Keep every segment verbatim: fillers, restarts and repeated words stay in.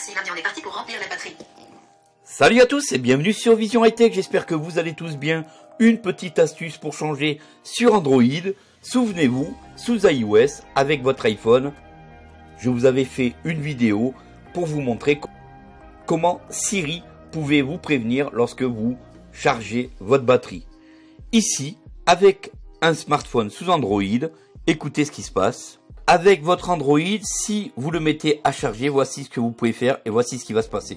Merci l'ami, on est parti pour remplir la batterie. Salut à tous et bienvenue sur Vision High Tech, j'espère que vous allez tous bien. Une petite astuce pour changer sur Android. Souvenez-vous, sous iOS, avec votre iPhone, je vous avais fait une vidéo pour vous montrer comment Siri pouvait vous prévenir lorsque vous chargez votre batterie. Ici, avec un smartphone sous Android, écoutez ce qui se passe. Avec votre Android, si vous le mettez à charger, voici ce que vous pouvez faire et voici ce qui va se passer.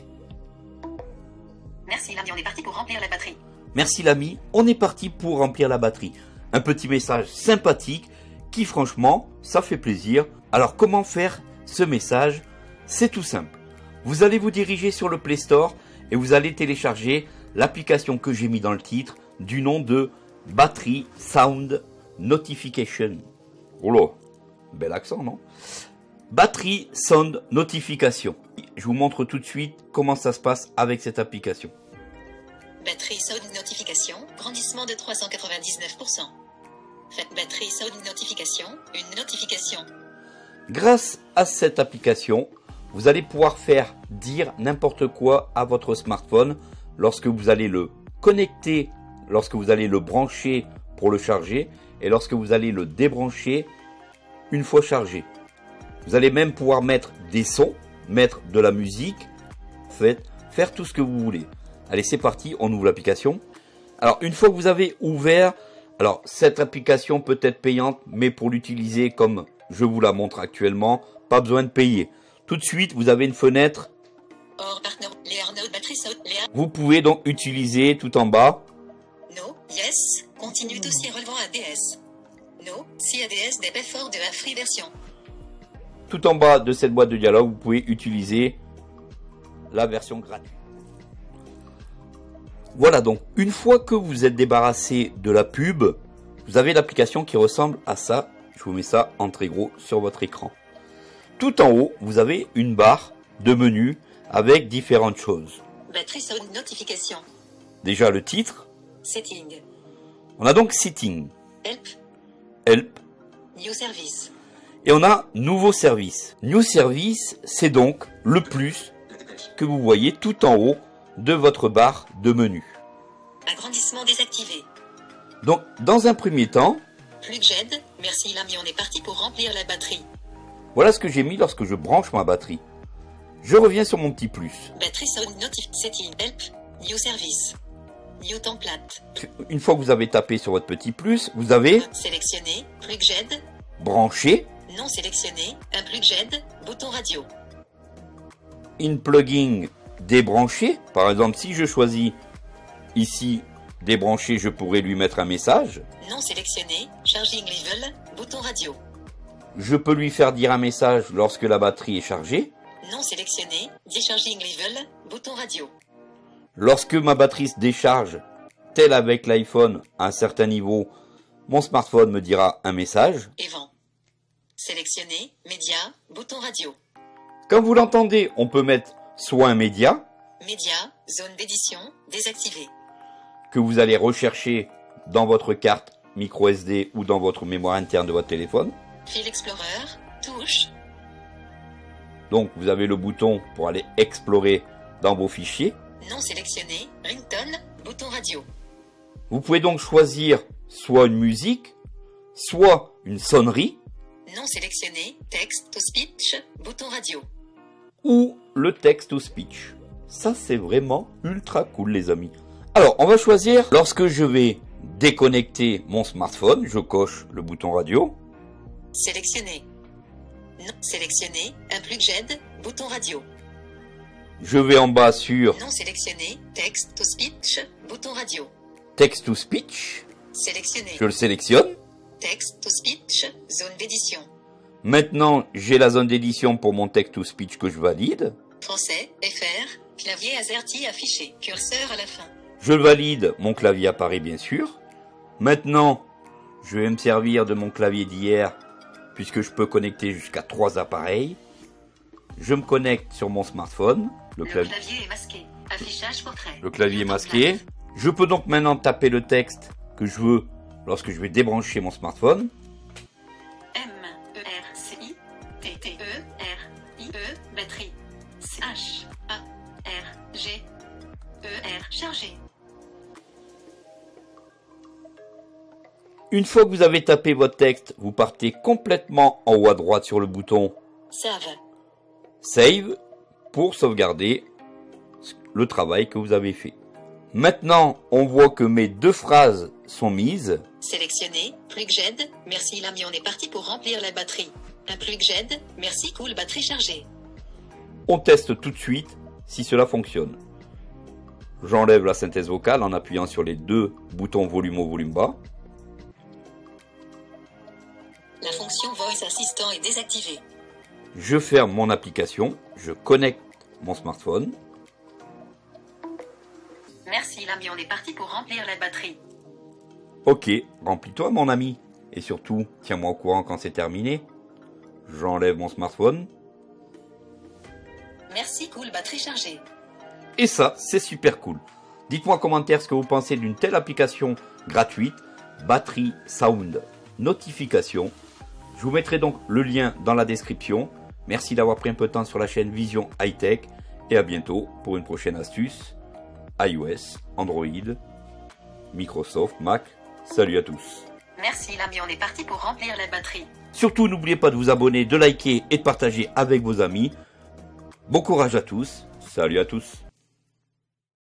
Merci l'ami, on est parti pour remplir la batterie. Merci l'ami, on est parti pour remplir la batterie. Un petit message sympathique qui franchement, ça fait plaisir. Alors comment faire ce message? C'est tout simple. Vous allez vous diriger sur le Play Store et vous allez télécharger l'application que j'ai mis dans le titre du nom de Battery Sound Notification. Oh là, bel accent non? Battery Sound Notification. Je vous montre tout de suite comment ça se passe avec cette application. Batterie Sound Notification, grandissement de trois cent quatre-vingt-dix-neuf pour cent. Faites Batterie Sound Notification, une notification. Grâce à cette application, vous allez pouvoir faire dire n'importe quoi à votre smartphone lorsque vous allez le connecter, lorsque vous allez le brancher pour le charger et lorsque vous allez le débrancher une fois chargé. Vous allez même pouvoir mettre des sons, mettre de la musique, faites, faire tout ce que vous voulez. Allez, c'est parti, on ouvre l'application. Alors, une fois que vous avez ouvert, alors cette application peut être payante, mais pour l'utiliser comme je vous la montre actuellement, pas besoin de payer. Tout de suite, vous avez une fenêtre. Vous pouvez donc utiliser tout en bas. No, yes, continue dossier relevant A D S. No, si A D S des efforts de la free version. Tout en bas de cette boîte de dialogue, vous pouvez utiliser la version gratuite. Voilà donc, une fois que vous êtes débarrassé de la pub, vous avez l'application qui ressemble à ça. Je vous mets ça en très gros sur votre écran. Tout en haut, vous avez une barre de menu avec différentes choses. Batterie Sound Notification. Déjà le titre. Setting. On a donc Setting. Help. Help. New Service. Et on a Nouveau Service. New Service, c'est donc le plus que vous voyez tout en haut de votre barre de menu. Agrandissement désactivé. Donc, dans un premier temps, Plug J E D, merci l'ami, on est parti pour remplir la batterie. Voilà ce que j'ai mis lorsque je branche ma batterie. Je reviens sur mon petit plus. Batterie Sound Notif Setting Help, New Service. New Template. Une fois que vous avez tapé sur votre petit plus, vous avez sélectionné, Plug J E D. Branché. Non sélectionné, un Plug J E D, bouton radio. In plugging débranché. Par exemple, si je choisis ici débranché, je pourrais lui mettre un message. Non sélectionné, charging level, bouton radio. Je peux lui faire dire un message lorsque la batterie est chargée. Non sélectionné, décharging level, bouton radio. Lorsque ma batterie se décharge, tel avec l'iPhone à un certain niveau, mon smartphone me dira un message. Et vent. Sélectionné, média, bouton radio. Quand vous l'entendez, on peut mettre soit un média. Média, zone d'édition, désactivé. Que vous allez rechercher dans votre carte micro S D ou dans votre mémoire interne de votre téléphone. File Explorer, touche. Donc vous avez le bouton pour aller explorer dans vos fichiers. Non sélectionné, ringtone, bouton radio. Vous pouvez donc choisir soit une musique, soit une sonnerie. Non sélectionné, text to speech, bouton radio. Ou le text to speech. Ça c'est vraiment ultra cool les amis. Alors on va choisir, lorsque je vais déconnecter mon smartphone, je coche le bouton radio. Sélectionné. Non sélectionné, un Plug J E D, bouton radio. Je vais en bas sur non sélectionné, text to speech, bouton radio. Text to speech. Sélectionné. Je le sélectionne. Text to speech, zone d'édition. Maintenant, j'ai la zone d'édition pour mon text to speech que je valide. Français, F R, clavier AZERTY affiché, curseur à la fin. Je valide, mon clavier apparaît bien sûr. Maintenant, je vais me servir de mon clavier d'hier, puisque je peux connecter jusqu'à trois appareils. Je me connecte sur mon smartphone. Le, le clavier... clavier est masqué. Affichage portrait. Le clavier est masqué. Je peux donc maintenant taper le texte que je veux lorsque je vais débrancher mon smartphone. M E R C I T T E R I E batterie C H Une fois que vous avez tapé votre texte, vous partez complètement en haut à droite sur le bouton Save. Save pour sauvegarder le travail que vous avez fait. Maintenant, on voit que mes deux phrases sont mises. Sélectionné, plug G E D, merci l'ami, on est parti pour remplir la batterie. Un plug G E D, merci cool, batterie chargée. On teste tout de suite si cela fonctionne. J'enlève la synthèse vocale en appuyant sur les deux boutons volume haut, volume bas. La fonction Voice Assistant est désactivée. Je ferme mon application, je connecte mon smartphone. Merci l'ami, on est parti pour remplir la batterie. Ok, remplis-toi mon ami. Et surtout, tiens-moi au courant quand c'est terminé. J'enlève mon smartphone. Merci cool, batterie chargée. Et ça, c'est super cool. Dites-moi en commentaire ce que vous pensez d'une telle application gratuite, Battery Sound Notification. Je vous mettrai donc le lien dans la description. Merci d'avoir pris un peu de temps sur la chaîne Vision High Tech. Et à bientôt pour une prochaine astuce. iOS, Android, Microsoft, Mac. Salut à tous. Merci l'ami, on est parti pour remplir la batterie. Surtout, n'oubliez pas de vous abonner, de liker et de partager avec vos amis. Bon courage à tous. Salut à tous.